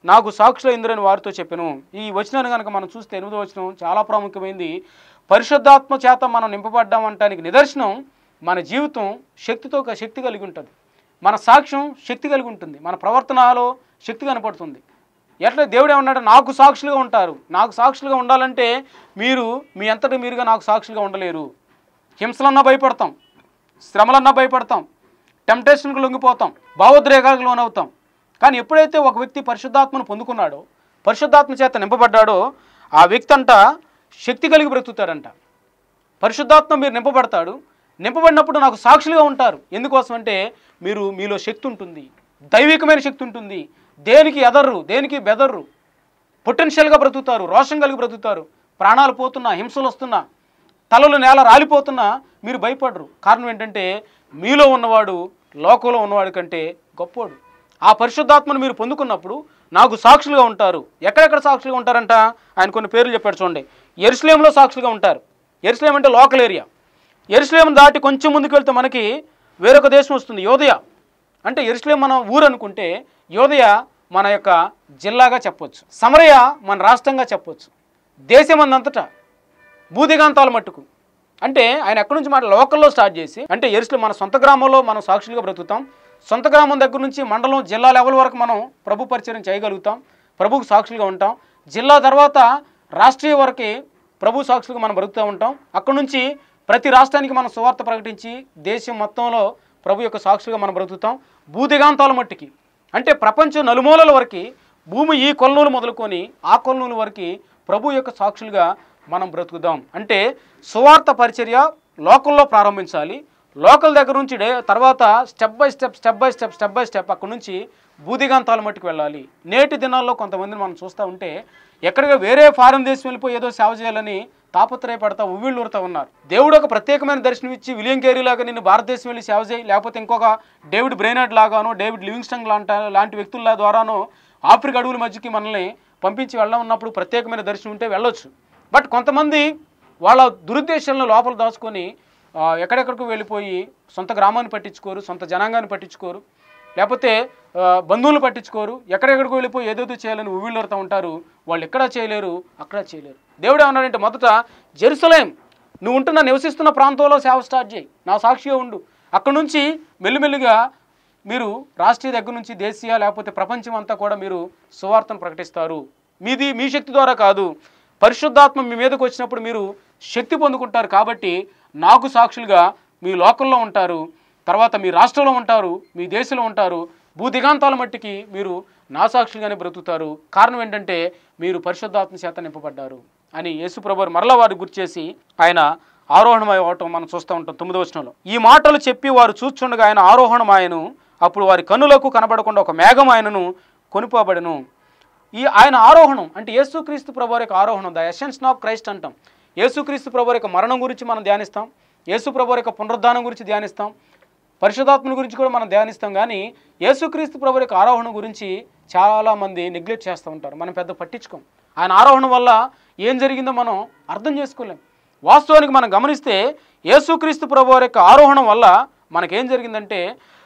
నాకు సాక్షులు ఇంద్రని వారితో చెప్పాను. ఈ వచనాన్ని కనుక మనం చూస్తే ఎనిమిదో వచనం చాలా ప్రాముఖ్యమైనది. పరిశుద్ధాత్మ చేత మనం నింపబడ్డాం అనడానికి నిదర్శనం మన జీవితం శక్తితో శక్తి కలిగి ఉంటుంది, మన సాక్ష్యం శక్తి కలిగి ఉంటుంది, మన ప్రవర్తనలో శక్తి కనపడుతుంది. ఎట్లా దేవుడు ఏమన్నాడు, నాకు సాక్షులుగా ఉంటారు. నాకు సాక్షులుగా ఉండాలంటే మీరు మీ అంతటి మీరుగా నాకు సాక్షులుగా ఉండలేరు. హింసలన్నా భయపడతాం, శ్రమలన్నా భయపడతాం, టెంప్టేషన్కు లొంగిపోతాం, భావోద్రేకాలకు లోనవుతాం. కానీ ఎప్పుడైతే ఒక వ్యక్తి పరిశుద్ధాత్మను పొందుకున్నాడో, పరిశుద్ధాత్మ చేత నింపబడ్డాడో, ఆ వ్యక్తి అంట శక్తి కలిగి బ్రతుకుతాడంట. పరిశుద్ధాత్మ మీరు నింపబడతాడు, నింపబడినప్పుడు నాకు సాక్షులుగా ఉంటారు. ఎందుకోసం అంటే మీరు మీలో శక్తి ఉంటుంది, దైవికమైన శక్తి ఉంటుంది, దేనికి ఎదర్రు, దేనికి బెదర్రు, పొటెన్షియల్గా బ్రతుకుతారు, రోషం కలిగి బ్రతుకుతారు. ప్రాణాలు పోతున్నా, హింసలు వస్తున్నా, తలలు నేల రాలిపోతున్నా మీరు భయపడరు. కారణం ఏంటంటే మీలో ఉన్నవాడు లోకంలో ఉన్నవాడి కంటే గొప్పోడు. ఆ పరిశుద్ధాత్మను మీరు పొందుకున్నప్పుడు నాకు సాక్షులుగా ఉంటారు. ఎక్కడెక్కడ సాక్షులుగా ఉంటారంట ఆయన కొన్ని పేర్లు చెప్పాడు చూడండి. యెరూషలేములో సాక్షులుగా ఉంటారు. యెరూషలేం అంటే లోకల్ ఏరియా. యెరూషలేం దాటి కొంచెం ముందుకు వెళ్తే మనకి వేరొక దేశం వస్తుంది, యోదయ. అంటే యెరూషలేం మన ఊరు అనుకుంటే యోదయ మన యొక్క జిల్లాగా చెప్పొచ్చు, సమరయ మన రాష్ట్రంగా చెప్పొచ్చు, దేశమందంతటా భూదిగాంతాల మట్టుకు. అంటే ఆయన ఎక్కడి నుంచి మాట లోకల్లో స్టార్ట్ చేసి, అంటే యెరూషలేం మన సొంత గ్రామంలో మనం సాక్షులుగా బ్రతుకుతాం. సొంత గ్రామం దగ్గర నుంచి మండలం, జిల్లా లెవెల్ వరకు మనం ప్రభు పరిచయం చేయగలుగుతాం, ప్రభుకు సాక్షులుగా ఉంటాం. జిల్లా తర్వాత రాష్ట్రీయ వరకు ప్రభు సాక్షులుగా మనం బ్రతుకుతూ ఉంటాం. అక్కడి నుంచి ప్రతి రాష్ట్రానికి మనం సువార్త ప్రకటించి దేశం మొత్తంలో ప్రభు యొక్క సాక్షులుగా మనం బ్రతుకుతాం. భూదిగాంతాల మట్టికి అంటే ప్రపంచం నలుమూలల వరకు, భూమి ఈ కొలనూలు మొదలుకొని ఆ కొలనూలు వరకు ప్రభు యొక్క సాక్షులుగా మనం బ్రతుకుదాం. అంటే సువార్త పరిచర్య లోకల్లో ప్రారంభించాలి. లోకల్ దగ్గర నుంచి తర్వాత step by step step by step step by step అక్కడి నుంచి భూదిగాంతాల మట్టుకు వెళ్ళాలి. నేటి దినాల్లో కొంతమందిని మనం చూస్తూ ఉంటే ఎక్కడిగా వేరే ఫారెన్ దేశం వెళ్ళిపోయి ఏదో సేవ చేయాలని తాపత్రయపడతా ఉవ్విళ్ళూరుతూ ఉన్నారు. దేవుడు ఒక ప్రత్యేకమైన దర్శనం ఇచ్చి విలియం కేరీ లాగా నిన్ను భారతదేశం వెళ్ళి సేవ చేయి, లేకపోతే ఇంకొక డేవిడ్ బ్రెయినార్డ్ లాగానో, డేవిడ్ లివింగ్స్టన్ లాంటి లాంటి వ్యక్తుల ద్వారానో ఆఫ్రికా అడవుల మధ్యకి మనల్ని పంపించి వెళ్ళమన్నప్పుడు ప్రత్యేకమైన దర్శనం ఉంటే వెళ్ళొచ్చు. బట్ కొంతమంది వాళ్ళ దురుద్దేశాలను లోపల దాచుకొని ఎక్కడెక్కడికి వెళ్ళిపోయి సొంత గ్రామాన్ని పట్టించుకోరు, సొంత జనాంగాన్ని పట్టించుకోరు, లేకపోతే బంధువులు పట్టించుకోరు, ఎక్కడెక్కడికి వెళ్ళిపోయి ఏదేదో చేయాలని ఉవ్విళ్ళూరుతూ ఉంటారు. వాళ్ళు ఎక్కడా చేయలేరు, అక్కడ చేయలేరు. దేవుడు ఏమన్నాడంటే మొదట జెరూసలేం నువ్వు ఉంటున్న నివసిస్తున్న ప్రాంతంలో సేవ స్టార్ట్ చేయి, నా సాక్షిగా ఉండు. అక్కడి నుంచి మెల్లిమెల్లిగా మీరు రాష్ట్రీయ దగ్గర నుంచి దేశీయ లేకపోతే ప్రపంచం అంతా కూడా మీరు సువార్తను ప్రకటిస్తారు. మీది మీ శక్తి ద్వారా కాదు, పరిశుద్ధాత్మ మీ మీదకు వచ్చినప్పుడు మీరు శక్తి పొందుకుంటారు. కాబట్టి నాకు సాక్షులుగా మీ లోకల్లో ఉంటారు, తర్వాత మీ రాష్ట్రంలో ఉంటారు, మీ దేశంలో ఉంటారు, భూదిగాంతాల మట్టికి మీరు నా సాక్షులుగానే బ్రతుకుతారు. కారణం ఏంటంటే మీరు పరిశుద్ధాత్మ చేత నింపబడ్డారు అని యేసుప్రభువు మరలా వారు గుర్తు చేసి ఆయన ఆరోహణమై అవటం మనం చూస్తూ ఉంటాం. తొమ్మిదవ వచనంలో ఈ మాటలు చెప్పి వారు చూచుండగా ఆయన ఆరోహణమాయను, అప్పుడు వారి కన్నులకు కనబడకుండా ఒక మేఘం ఆయనను కొనిపోబడెను. ఈ ఆయన ఆరోహణం అంటే యేసుక్రీస్తు ప్రభువు యొక్క ఆరోహణం, ద ఎసెన్స్ ఆఫ్ క్రైస్ట్ అంటాం. యేసుక్రీస్తు ప్రభువు యొక్క మరణం గురించి మనం ధ్యానిస్తాం, యేసు ప్రభువు యొక్క పునరుద్ధానం గురించి ధ్యానిస్తాం, పరిశుద్ధాత్మల గురించి కూడా మనం ధ్యానిస్తాం. కానీ యేసుక్రీస్తు ప్రభువు యొక్క ఆరోహణం గురించి చాలామంది నెగ్లెక్ట్ చేస్తూ ఉంటారు, మనం పెద్ద పట్టించుకోం. ఆయన ఆరోహణం వల్ల ఏం జరిగిందో మనం అర్థం చేసుకోలేం. వాస్తవానికి మనం గమనిస్తే యేసుక్రీస్తు ప్రభువు యొక్క ఆరోహణం వల్ల మనకేం జరిగిందంటే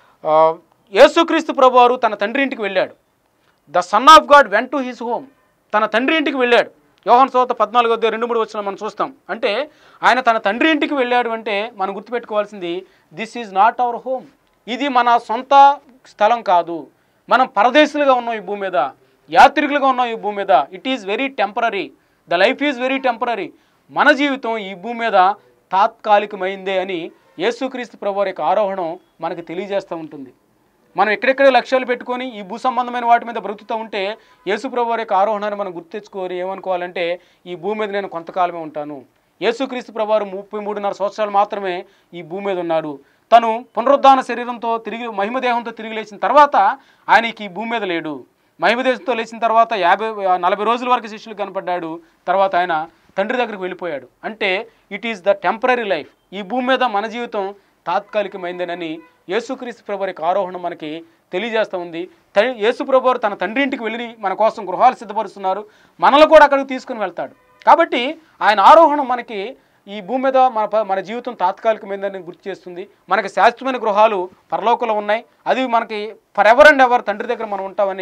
యేసుక్రీస్తు ప్రభువారు తన తండ్రి ఇంటికి వెళ్ళాడు. The son of God went to his home, తన తండ్రి ఇంటికి వెళ్ళాడు. యోహాను సువార్త పద్నాలుగో అధ్యాయం రెండు మూడు వచనాలు మనం చూస్తాం. అంటే ఆయన తన తండ్రి ఇంటికి వెళ్ళాడు అంటే మనం గుర్తుపెట్టుకోవాల్సింది this is not our home, ఇది మన సొంత స్థలం కాదు, మనం పరదేశులుగా ఉన్నాం ఈ భూమి మీద, యాత్రికులుగా ఉన్నాం ఈ భూమి మీద. It is very temporary, the life is very temporary. మన జీవితం ఈ భూమి మీద తాత్కాలికమైందే అని యేసుక్రీస్తు ప్రభువు యొక్క ఆరోహణం మనకు తెలియజేస్తూ ఉంటుంది. మనం ఎక్కడెక్కడే లక్ష్యాలు పెట్టుకొని ఈ భూ సంబంధమైన వాటి మీద బ్రతుకుతూ ఉంటే యేసు ప్రభువు యొక్క ఆరోహణాన్ని మనం గుర్తు తెచ్చుకోవాలి. ఏమనుకోవాలంటే ఈ భూమి మీద నేను కొంతకాలమే ఉంటాను. యేసుక్రీస్తు ప్రభువు ముప్పై మూడున్నర సంవత్సరాలు మాత్రమే ఈ భూమి మీద ఉన్నాడు. తను పునరుద్ధాన శరీరంతో తిరిగి మహిమదేహంతో తిరిగి లేచిన తర్వాత ఆయనకి ఈ భూమి మీద లేడు. మహిమదేహంతో లేచిన తర్వాత యాభై నలభై రోజుల వరకు శిష్యులు కనపడ్డాడు. తర్వాత ఆయన తండ్రి దగ్గరికి వెళ్ళిపోయాడు. అంటే it is the temporary life, ఈ భూమి మీద మన జీవితం తాత్కాలికమైందేనని యేసుక్రీస్తు ప్రభువు యొక్క ఆరోహణం మనకి తెలియజేస్తూ ఉంది. యేసు ప్రభువు తన తండ్రి ఇంటికి వెళ్ళి మన కోసం గృహాలు సిద్ధపరుస్తున్నారు, మనల్ని కూడా అక్కడికి తీసుకుని వెళ్తాడు. కాబట్టి ఆయన ఆరోహణం మనకి ఈ భూమి మీద మన మన జీవితం తాత్కాలికమైందని గుర్తు చేస్తుంది. మనకి శాశ్వతమైన గృహాలు పరలోకంలో ఉన్నాయి, అది మనకి ఫర్ ఎవర్ అండ్ ఎవర్ తండ్రి దగ్గర మనం ఉంటామని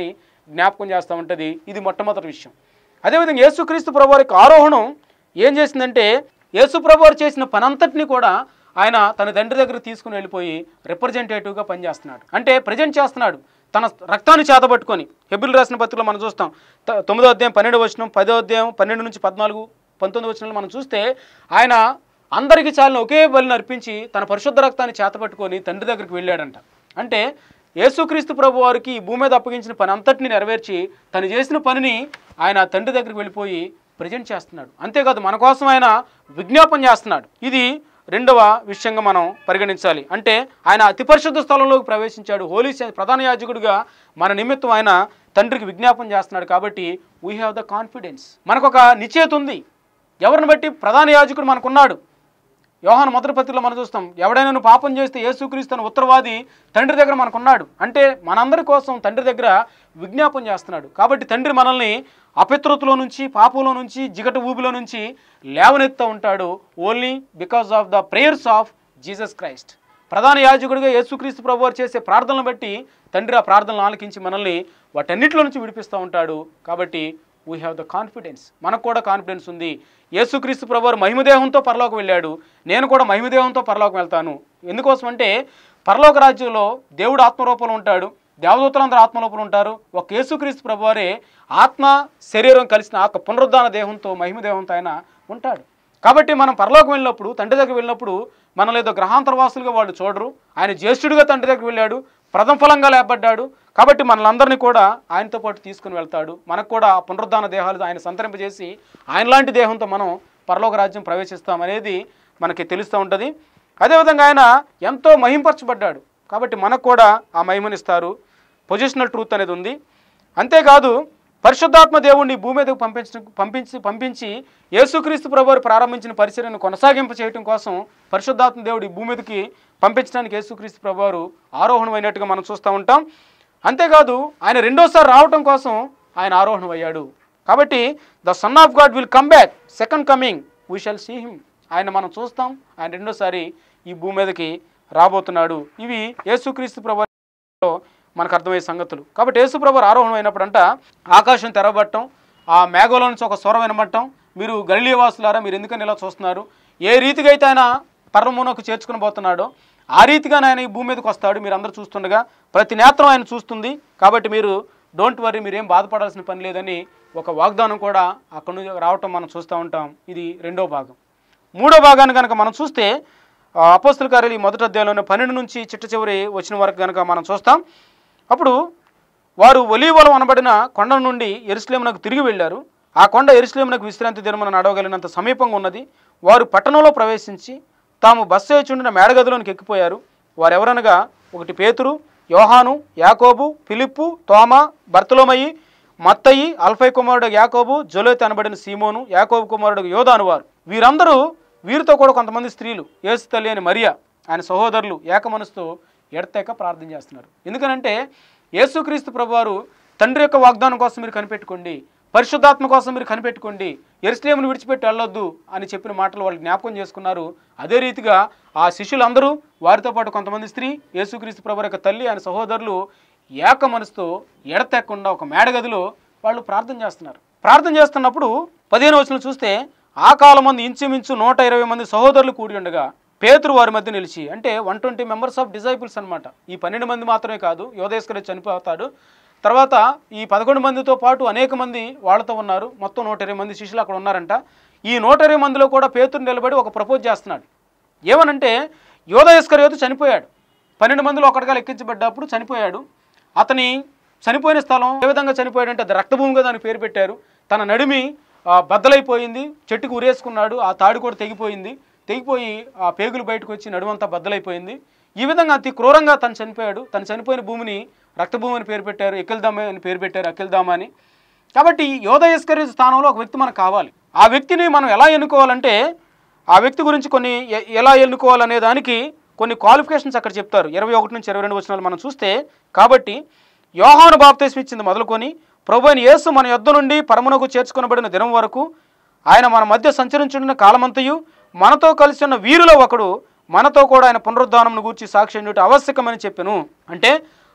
జ్ఞాపకం చేస్తూ ఉంటుంది. ఇది మొట్టమొదటి విషయం. అదేవిధంగా యేసుక్రీస్తు ప్రభువారి యొక్క ఆరోహణం ఏం చేసిందంటే యేసు ప్రభువారు చేసిన పనంతటిని కూడా ఆయన తన తండ్రి దగ్గర తీసుకుని వెళ్ళిపోయి రిప్రజెంటేటివ్గా పనిచేస్తున్నాడు. అంటే ప్రజెంట్ చేస్తున్నాడు తన రక్తాన్ని చేతబట్టుకొని. హెబ్రీయులకు రాసిన పత్రికలో మనం చూస్తాం తొమ్మిదో అధ్యాయం పన్నెండు వచనం, పదో అధ్యాయం పన్నెండు నుంచి పద్నాలుగు పంతొమ్మిది వచనాలు మనం చూస్తే ఆయన అందరికీ చాలిన ఒకే బలిని అర్పించి తన పరిశుద్ధ రక్తాన్ని చేతపట్టుకొని తండ్రి దగ్గరికి వెళ్ళాడంట. అంటే యేసుక్రీస్తు ప్రభు వారికి ఈ భూమి మీద అప్పగించిన పని అంతటిని నెరవేర్చి తను చేసిన పనిని ఆయన తండ్రి దగ్గరికి వెళ్ళిపోయి ప్రజెంట్ చేస్తున్నాడు. అంతేకాదు మన కోసం ఆయన విజ్ఞాపన చేస్తున్నాడు. ఇది రెండవ విషయంగా మనం పరిగణించాలి. అంటే ఆయన అతి పరిశుద్ధ స్థలంలోకి ప్రవేశించాడు. హోలీ ప్రధాన యాజకుడిగా మన నిమిత్తం ఆయన తండ్రికి విజ్ఞాపన చేస్తున్నాడు. కాబట్టి వీ హ్యావ్ ద కాన్ఫిడెన్స్. మనకు ఒక నిశ్చయత ఉంది. ఎవరిని బట్టి? ప్రధాన యాజకుడు మనకున్నాడు. యోహాను మొదటి పత్రికలో మనం చూస్తాం, ఎవడైనా నువ్వు పాపం చేస్తే యేసుక్రీస్తు అనే ఉత్తరవాది తండ్రి దగ్గర మనకున్నాడు. అంటే మనందరి కోసం తండ్రి దగ్గర విజ్ఞాపన చేస్తున్నాడు. కాబట్టి తండ్రి మనల్ని అపిత్రతలో నుంచి, పాపంలో నుంచి, జిగట ఊబిలో నుంచి లేవనెత్తా ఉంటాడు. Only because of the prayers of Jesus Christ. ప్రధాన యాజకుడిగా యేసుక్రీస్తు ప్రభువారు చేసే ప్రార్థనలు బట్టి తండ్రి ఆ ప్రార్థనలు ఆలకించి మనల్ని వాటన్నిటిలో నుంచి విడిపిస్తూ ఉంటాడు. కాబట్టి వీ హ్యావ్ ద కాన్ఫిడెన్స్. మనకు కూడా కాన్ఫిడెన్స్ ఉంది. యేసుక్రీస్తు ప్రభువారు మహిమదేహంతో పరలోకం వెళ్ళాడు. నేను కూడా మహిమదేహంతో పరలోకం వెళ్తాను. ఎందుకోసం అంటే పరలోక రాజ్యంలో దేవుడు ఆత్మరూపంలో ఉంటాడు, దేవదూతలందరూ ఆత్మరూపంలో ఉంటారు. ఒక యేసుక్రీస్తు ప్రభువారే ఆత్మ శరీరం కలిసిన ఆత్మ పునరుద్ధాన దేహంతో మహిమదేహంతో ఆయన ఉంటాడు. కాబట్టి మనం పరలోకం వెళ్ళినప్పుడు, తండ్రి దగ్గర వెళ్ళినప్పుడు మనల్ని ఏదో గ్రహాంతరవాసులుగా వాళ్ళు చూడరు. ఆయన జ్యేష్ఠుడిగా తండ్రి దగ్గర వెళ్ళాడు, ప్రథమ ఫలంగా లేపడ్డాడు. కాబట్టి మనలందరినీ కూడా ఆయనతో పాటు తీసుకుని వెళ్తాడు. మనకు కూడా పునరుద్ధాన దేహాలు ఆయన సంతరింపజేసి ఆయనలాంటి దేహంతో మనం పరలోక రాజ్యం ప్రవేశిస్తాం అనేది మనకి తెలుస్తూ ఉంటుంది. అదేవిధంగా ఆయన ఎంతో మహింపరచబడ్డాడు. కాబట్టి మనకు కూడా ఆ మహిమనిస్తారు. పొజిషనల్ ట్రూత్ అనేది ఉంది. అంతేకాదు పరిశుద్ధాత్మ దేవుడిని భూమి మీదకు పంపించి పంపించి పంపించి యేసుక్రీస్తు ప్రభువారు ప్రారంభించిన పరిచర్యను కొనసాగింప చేయడం కోసం పరిశుద్ధాత్మ దేవుడి భూమి మీదకి పంపించడానికి యేసుక్రీస్తు ప్రభువారు ఆరోహణమైనట్టుగా మనం చూస్తూ ఉంటాం. అంతేకాదు ఆయన రెండోసారి రావటం కోసం ఆయన ఆరోహణం అయ్యాడు. కాబట్టి the son of God will come back, second coming we shall see him. ఆయన మనం చూస్తాం, ఆయన రెండోసారి ఈ భూమి మీదకి రాబోతున్నాడు. ఇవి యేసుక్రీస్తు ప్రభువారిలో మనకు అర్థమయ్యే సంగతులు. కాబట్టి యేసు ప్రభువారు ఆరోహణం అయినప్పుడంట ఆకాశం తెరవబట్టం, ఆ మేఘంలో నుంచి ఒక స్వరం వినబట్టం, మీరు గలిలీవాసులారా మీరు ఎందుకని ఇలా చూస్తున్నారు, ఏ రీతిగా అయితే ఆయన పరమునకు చేర్చుకుని పోతున్నాడో ఆ రీతిగా ఆయన ఈ భూమి మీదకి వస్తాడు. మీరు అందరూ చూస్తుండగా ప్రతి నేత్రం ఆయన చూస్తుంది. కాబట్టి మీరు డోంట్ వరీ, మీరేం బాధపడాల్సిన పని లేదని ఒక వాగ్దానం కూడా అక్కడి నుంచి రావటం మనం చూస్తూ ఉంటాం. ఇది రెండో భాగం. మూడో భాగాన్ని కనుక మనం చూస్తే అపోస్తలుల కార్యాలు ఈ మొదటి అధ్యాయంలోనే పన్నెండు నుంచి చిట్ట చివరి వచ్చిన వరకు కనుక మనం చూస్తాం. అప్పుడు వారు ఒలీవలం అనబడిన కొండ నుండి యెరూషలేమునకు తిరిగి వెళ్ళారు. ఆ కొండ యెరూషలేమునకు విశ్రాంతి దినమున నడవగలిగినంత సమీపంగా ఉన్నది. వారు పట్టణంలో ప్రవేశించి తాము బస్సు వేచుండిన మేడగదిలోనికి ఎక్కిపోయారు. వారెవరనగా ఒకటి పేతురు, యోహాను, యాకోబు, ఫిలిప్పు, తోమా, బర్తలోమయి, మత్తయి, అల్ఫై కుమారుడు యాకోబు, జొలోతు అనబడిన సీమోను, యాకోబు కుమారుడు యోధా అనువారు. వీరందరూ వీరితో కూడా కొంతమంది స్త్రీలు, యేసు తల్లి అని మరియా ఆయన సహోదరులు ఏక మనసుతో ఎడతెక ప్రార్థన చేస్తున్నారు. ఎందుకనంటే యేసుక్రీస్తు ప్రభువారు తండ్రి యొక్క వాగ్దానం కోసం మీరు కనిపెట్టుకోండి, పరిశుద్ధాత్మ కోసం మీరు కనిపెట్టుకోండి, యెరూషలేమును విడిచిపెట్టి వెళ్ళొద్దు అని చెప్పిన మాటలు వాళ్ళు జ్ఞాపకం చేసుకున్నారు. అదే రీతిగా ఆ శిష్యులందరూ వారితో పాటు కొంతమంది స్త్రీ, యేసుక్రీస్తు ప్రభువారి యొక్క తల్లి ఆయన సహోదరులు ఏక మనసుతో ఎడతెక్కకుండా ఒక మేడగదిలో వాళ్ళు ప్రార్థన చేస్తున్నారు. ప్రార్థన చేస్తున్నప్పుడు పదిహేను వచనం చూస్తే ఆ కాలం మంది ఇంచుమించు నూట ఇరవై మంది సహోదరులు కూడి ఉండగా పేతురు వారి మధ్య నిలిచి, అంటే one twenty members of disciples అనమాట. ఈ పన్నెండు మంది మాత్రమే కాదు, యోధేశ్వరుడు చనిపోతాడు. తర్వాత ఈ పదకొండు మందితో పాటు అనేక మంది వాళ్ళతో ఉన్నారు. మొత్తం నూట ఇరవై మంది శిష్యులు అక్కడ ఉన్నారంట. ఈ నూట ఇరవై మందిలో కూడా పేతురు నిలబడి ఒక ప్రపోజ్ చేస్తున్నాడు. ఏమనంటే యోధా ఇస్కరియోతు చనిపోయాడు. పన్నెండు మందిలో ఒకటిగా లెక్కించబడ్డప్పుడు చనిపోయాడు. అతని చనిపోయిన స్థలం ఏ విధంగా చనిపోయాడంటే అది రక్తభూమిగా దానికి పేరు పెట్టారు. తన నడిమి బద్దలైపోయింది, చెట్టుకు ఉరేసుకున్నాడు, ఆ తాడు కూడా తెగిపోయింది, తెగిపోయి ఆ పేగులు బయటకు వచ్చి నడుమంతా బద్దలైపోయింది. ఈ విధంగా అతి క్రూరంగా తను చనిపోయాడు. తను చనిపోయిన భూమిని రక్తభూమి అని పేరు పెట్టారు, ఎకిల్దామ అని పేరు పెట్టారు, అకిల్దామ అని. కాబట్టి యోధా ఇస్కరియోతు స్థానంలో ఒక వ్యక్తి మనకు కావాలి. ఆ వ్యక్తిని మనం ఎలా ఎన్నుకోవాలంటే ఆ వ్యక్తి గురించి కొన్ని ఎలా ఎన్నుకోవాలనే దానికి కొన్ని క్వాలిఫికేషన్స్ అక్కడ చెప్తారు. ఇరవై ఒకటి నుంచి ఇరవై రెండు వచనాలు మనం చూస్తే, కాబట్టి యోహాను బాప్తిస్మం ఇచ్చింది మొదలుకొని ప్రభు అయిన యేసు మన యొద్ద నుండి పరమునకు చేర్చుకొనబడిన దినం వరకు ఆయన మన మధ్య సంచరించున్న కాలమంతయు మనతో కలిసి ఉన్న వీరిలో ఒకడు మనతో కూడా ఆయన పునరుద్ధానంను గూర్చి సాక్ష్యం ఇవ్వటం ఆవశ్యకమని చెప్పాను. అంటే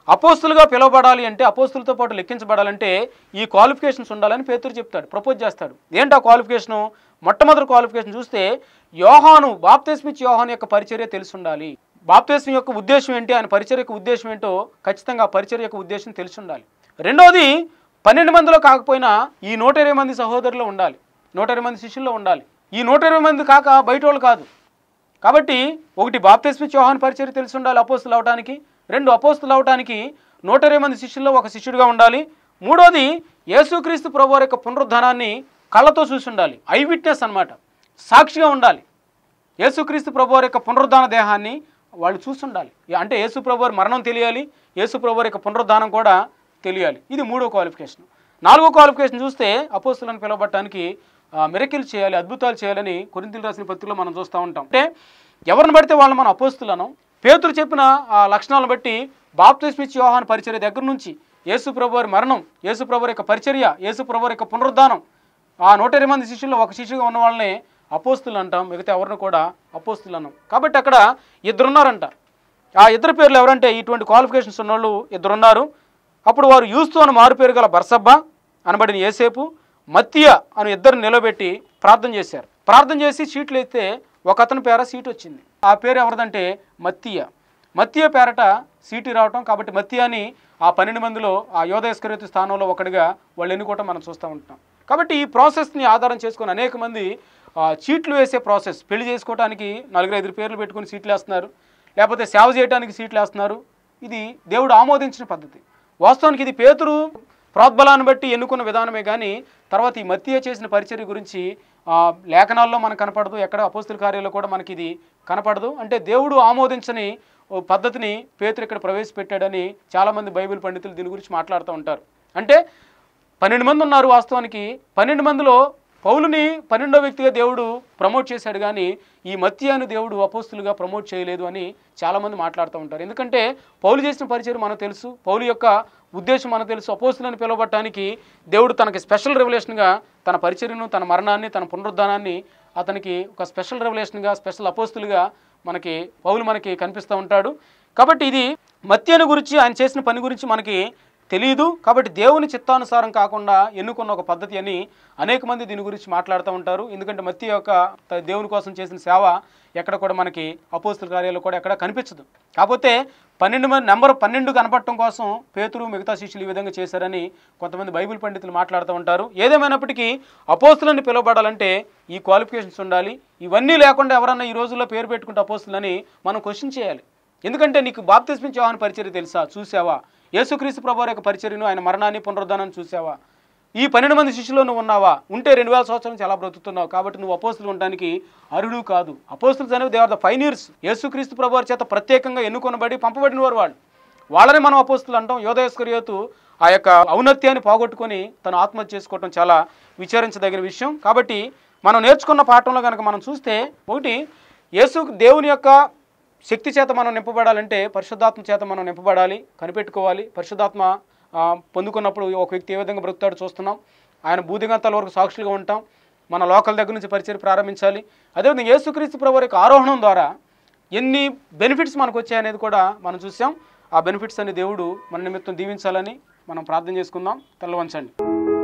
అపోస్తులుగా పిలువబడాలి అంటే, అపోస్తులతో పాటు లెక్కించబడాలంటే ఈ క్వాలిఫికేషన్స్ ఉండాలని పేతురు చెప్తాడు, ప్రపోజ్ చేస్తాడు. ఏంటి ఆ క్వాలిఫికేషను? మొట్టమొదటి క్వాలిఫికేషన్ చూస్తే యోహాను, బాప్తిస్మిచ్చే యోహాను యొక్క పరిచర్య తెలిసి ఉండాలి. బాప్తిస్మం యొక్క ఉద్దేశం ఏంటి, ఆయన పరిచర్య యొక్క ఉద్దేశం ఏంటో ఖచ్చితంగా ఆ పరిచర్య యొక్క ఉద్దేశం తెలిసి ఉండాలి. రెండోది, పన్నెండు మందిలో కాకపోయినా ఈ నూట ఇరవై మంది సహోదరులు ఉండాలి, నూట ఇరవై మంది శిష్యుల్లో ఉండాలి. ఈ నూట ఇరవై మంది కాక బయట వాళ్ళు కాదు. కాబట్టి ఒకటి, బాప్తిస్మిచ్చే యోహాను పరిచర్య తెలిసి ఉండాలి అపోస్తులు అవటానికి. రెండు, అపోస్తులు అవటానికి నూట ఇరవై మంది శిష్యుల్లో ఒక శిష్యుడిగా ఉండాలి. మూడోది, యేసుక్రీస్తు ప్రభువారి యొక్క పునరుద్ధానాన్ని కళ్ళతో చూసి ఉండాలి, ఐ విట్నెస్ అన్నమాట, సాక్షిగా ఉండాలి. యేసుక్రీస్తు ప్రభువారి యొక్క పునరుద్ధాన దేహాన్ని వాళ్ళు చూసి ఉండాలి. అంటే యేసు ప్రభువారి మరణం తెలియాలి, యేసు ప్రభువారి యొక్క పునరుద్ధానం కూడా తెలియాలి. ఇది మూడో క్వాలిఫికేషన్. నాలుగో క్వాలిఫికేషన్ చూస్తే అపోస్తులను పిలవబట్టడానికి మిరకిల్ చేయాలి, అద్భుతాలు చేయాలని కొరింథీయులకు రాసిన పత్రికలో మనం చూస్తూ ఉంటాం. అంటే ఎవరిని పడితే వాళ్ళని మనం అపోస్తులను, పేతురు చెప్పిన ఆ లక్షణాలను బట్టి బాప్తిస్మిచ్చే యోహాను పరిచర్య దగ్గర నుంచి యేసు ప్రభువారి మరణం, యేసు ప్రభువారి యొక్క పరిచర్య, యేసు ప్రభువారి యొక్క పునరుద్ధానం, ఆ నూట ఇరవై మంది శిష్యుల్లో ఒక శిష్యుగా ఉన్న వాళ్ళని అపోస్తులు అంటాం, మిగతా ఎవరిని కూడా అపోస్తులు అన్నాం. కాబట్టి అక్కడ ఇద్దరున్నారంట. ఆ ఇద్దరు పేర్లు ఎవరంటే, ఇటువంటి క్వాలిఫికేషన్స్ ఉన్నోళ్ళు ఇద్దరున్నారు. అప్పుడు వారు యూస్తు అని మారు పేరు గల బర్సబ్బా అనబడిన యేసేపు, మత్తియ అని ఇద్దరు నిలబెట్టి ప్రార్థన చేశారు. ప్రార్థన చేసి సీట్లు వేస్తే ఒక అతని పేర సీట్ వచ్చింది. ఆ పేరు ఎవరిదంటే మత్తియ. మత్తియ పేరట సీటు రావటం, కాబట్టి మత్తియాని ఆ పన్నెండు మందిలో ఆ యోధ ఇస్కరియోతు స్థానంలో ఒకటిగా వాళ్ళు ఎన్నుకోవటం మనం చూస్తూ ఉంటాం. కాబట్టి ఈ ప్రాసెస్ని ఆధారం చేసుకొని అనేక మంది చీట్లు వేసే ప్రాసెస్, పెళ్లి చేసుకోవడానికి నలుగురు ఐదు పేర్లు పెట్టుకుని సీట్లు వేస్తున్నారు, లేకపోతే సేవ చేయడానికి సీట్లు వేస్తున్నారు. ఇది దేవుడు ఆమోదించిన పద్ధతి. వాస్తవానికి ఇది పేతురు ప్రోద్బలాన్ని బట్టి ఎన్నుకున్న విధానమే కానీ తర్వాత ఈ మత్తియ చేసిన పరిచర్య గురించి లేఖనాల్లో మనకు కనపడదు, ఎక్కడ అపోస్తుల కార్యాల్లో కూడా మనకి ఇది కనపడదు. అంటే దేవుడు ఆమోదించని పద్ధతిని పేతురు ఇక్కడ ప్రవేశపెట్టాడని చాలామంది బైబిల్ పండితులు దీని గురించి మాట్లాడుతూ ఉంటారు. అంటే పన్నెండు మంది ఉన్నారు వాస్తవానికి. పన్నెండు మందిలో పౌలుని పన్నెండో వ్యక్తిగా దేవుడు ప్రమోట్ చేశాడు, కానీ ఈ మత్తియాను దేవుడు అపోస్తులుగా ప్రమోట్ చేయలేదు అని చాలామంది మాట్లాడుతూ ఉంటారు. ఎందుకంటే పౌలు చేసిన పరిచయం మనకు తెలుసు, పౌలు యొక్క ఉద్దేశం మనకు తెలుసు. అపోస్తులను పిలవబట్టడానికి దేవుడు తనకి స్పెషల్ రెవల్యూషన్గా తన పరిచర్యను, తన మరణాన్ని, తన పునరుద్ధానాన్ని అతనికి ఒక స్పెషల్ రెవల్యూషన్గా, స్పెషల్ అపోస్తులుగా మనకి పౌలు మనకి కనిపిస్తూ ఉంటాడు. కాబట్టి ఇది మత్తియాను గురించి, ఆయన చేసిన పని గురించి మనకి తెలియదు. కాబట్టి దేవుని చిత్తానుసారం కాకుండా ఎన్నుకున్న ఒక పద్ధతి అని అనేక మంది దీని గురించి మాట్లాడుతూ ఉంటారు. ఎందుకంటే మత్తియ యొక్క దేవుని కోసం చేసిన సేవ ఎక్కడ కూడా మనకి అపోస్తుల కార్యాల్లో కూడా ఎక్కడ కనిపించదు. కాకపోతే పన్నెండు మంది నెంబర్ పన్నెండు కనపడటం కోసం పేతురు మిగతా శిష్యులు ఈ విధంగా చేశారని కొంతమంది బైబిల్ పండితులు మాట్లాడుతూ ఉంటారు. ఏదేమైనప్పటికీ అపోస్తులని పిలువబడాలంటే ఈ క్వాలిఫికేషన్స్ ఉండాలి. ఇవన్నీ లేకుండా ఎవరన్నా ఈ రోజుల్లో పేరు పెట్టుకుంటే అపోస్తులని మనం క్వశ్చన్ చేయాలి. ఎందుకంటే నీకు బాప్తిస్మిచ్చే యోహాను పరిచర్య తెలుసా, చూసావా? యేసుక్రీస్తు ప్రభువారి యొక్క పరిచర్యను, ఆయన మరణాన్ని, పునరుద్ధానాన్ని చూసావా? ఈ పన్నెండు మంది శిష్యుల్లో నువ్వు ఉన్నావా? ఉంటే రెండు వేల సంవత్సరాల నుంచి ఎలా బ్రతుకుతున్నావు? కాబట్టి నువ్వు అపోస్తులు ఉండడానికి అర్హుడు కాదు. అపోస్తులు అనేవి దే ఆర్ ద పైనీర్స్. యేసుక్రీస్తు ప్రభువారి చేత ప్రత్యేకంగా ఎన్నుకొనబడి పంపబడిన వారు వాళ్ళు. వాళ్ళని మనం అపోస్తులు అంటాం. యోధ ఇస్కరియోతు ఆ యొక్క ఔన్నత్యాన్ని పోగొట్టుకొని తను ఆత్మహత్య చేసుకోవటం చాలా విచారించదగిన విషయం. కాబట్టి మనం నేర్చుకున్న పాఠంలో కనుక మనం చూస్తే, ఒకటి, యేసు దేవుని యొక్క శక్తి చేత మనం నింపబడాలంటే పరిశుద్ధాత్మ చేత మనం నింపబడాలి, కనిపెట్టుకోవాలి. పరిశుద్ధాత్మ పొందుకున్నప్పుడు ఒక వ్యక్తి ఏ విధంగా బ్రతుకుతాడో చూస్తున్నాం. ఆయన భూదిగంతాల వరకు సాక్షులుగా ఉంటాం. మన లోకల్ దగ్గర నుంచి పరిచయం ప్రారంభించాలి. అదేవిధంగా యేసుక్రీస్తు ప్రభువారి యొక్క ఆరోహణం ద్వారా ఎన్ని బెనిఫిట్స్ మనకు వచ్చాయనేది కూడా మనం చూసాం. ఆ బెనిఫిట్స్ అన్ని దేవుడు మన నిమిత్తం దీవించాలని మనం ప్రార్థన చేసుకుందాం. తలవంచండి.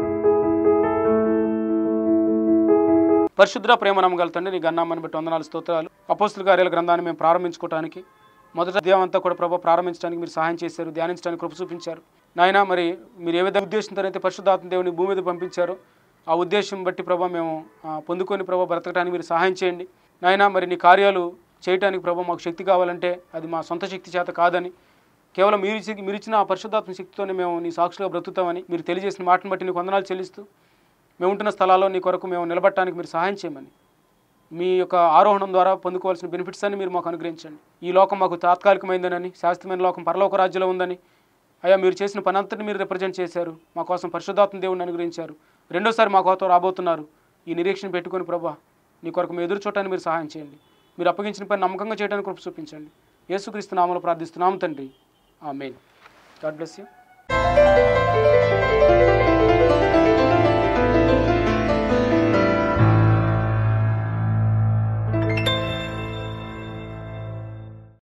పరిశుద్ధ ప్రేమ నమ్మగల తండ్రి, నీ గన్నామని బట్టి వందనాలు, స్తోత్రాలు. అపోస్తుల కార్యాల గ్రంథాన్ని మేము ప్రారంభించుకోవడానికి, మొదట అధ్యాయం అంతా కూడా ప్రభు ప్రారంభించడానికి మీరు సహాయం చేశారు, ధ్యానించడానికి కృప చూపించారు. నాయన, మరి మీరు ఏ విధంగా ఉద్దేశంతో అయితే పరిశుద్ధాత్మ దేవుని భూమి మీద పంపించారో ఆ ఉద్దేశం బట్టి ప్రభు మేము పొందుకొని ప్రభు బ్రతకడానికి మీరు సహాయం చేయండి. నాయన, మరి నీ కార్యాలు చేయడానికి ప్రభు మాకు శక్తి కావాలంటే అది మా సొంత శక్తి చేత కాదని, కేవలం మీరు మీరు ఇచ్చిన ఆ పరిశుద్ధాత్మ శక్తితోనే మేము నీ సాక్షులుగా బ్రతుకుతామని మీరు తెలియజేసిన మాటను బట్టి నీకు వందనాలు చెల్లిస్తూ, మేము ఉంటున్న స్థలాల్లో నీ కొరకు మేము నిలబడటానికి మీరు సహాయం చేయమని, మీ యొక్క ఆరోహణం ద్వారా పొందుకోవాల్సిన బెనిఫిట్స్ అన్ని మీరు మాకు అనుగ్రహించండి. ఈ లోకం మాకు తాత్కాలికమైందని, శాశ్వతమైన లోకం పరలోక రాజ్యంలో ఉందని, అయ్యా మీరు చేసిన పని అంతటిని మీరు రిప్రజెంట్ చేశారు, మా కోసం పరిశుద్ధాత్మ దేవుడిని అనుగ్రహించారు, రెండోసారి మా కోసం రాబోతున్నారు. ఈ నిరీక్షణ పెట్టుకొని ప్రభా నీ కొరకు మేము ఎదురు చూడటానికి మీరు సహాయం చేయండి. మీరు అప్పగించిన పని నమ్మకంగా చేయడానికి కృప చూపించండి. యేసుక్రీస్తు నామములో ప్రార్థిస్తున్నాము తండ్రి, ఆమేన్. God bless you.